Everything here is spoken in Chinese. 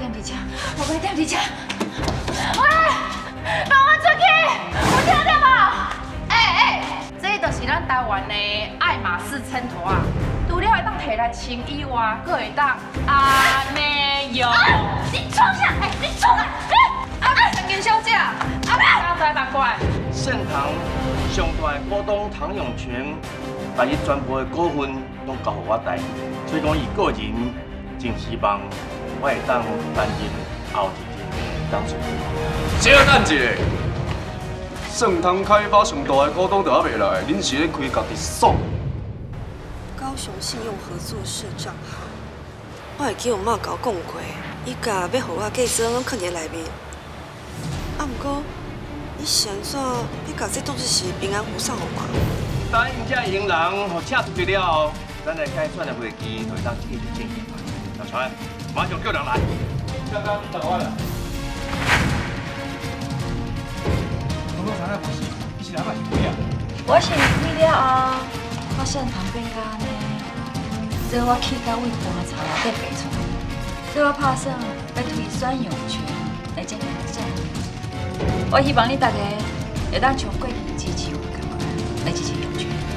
踮伫遮，我袂踮伫遮。喂，放我出去！有听到无？这就是咱台湾的爱马仕衬托啊，除了会当摕来穿以外，佫会当安尼用。你冲啥？你冲啊！陈金小姐，刚才哪怪？ 盛唐上大的股东唐永泉，把伊全部的股份拢交予我带，所以讲伊个人真希望我会当担任后一任的董事长。 小等一下，盛唐开发上大的股东就还未来，恁是咧开家己爽？ 高雄信用合作社账号，我会记我妈甲我讲过，伊家要互我计算拢藏伫内面。啊，毋过你是安怎要甲这董事是平安无上互我？ 答应这营人，互请出去了后，咱来改选的会期就会当继续进行。小川，马上叫人来。刚刚等我了。 我讲啥个不是？你是哪个是鬼啊？ 我是入去了后，发现旁边甲安尼，所以我去到位棺材内底爬出来，所以我打算要推选永泉来进行正义。我希望你大家会当从过去支持我，感觉来支持永泉。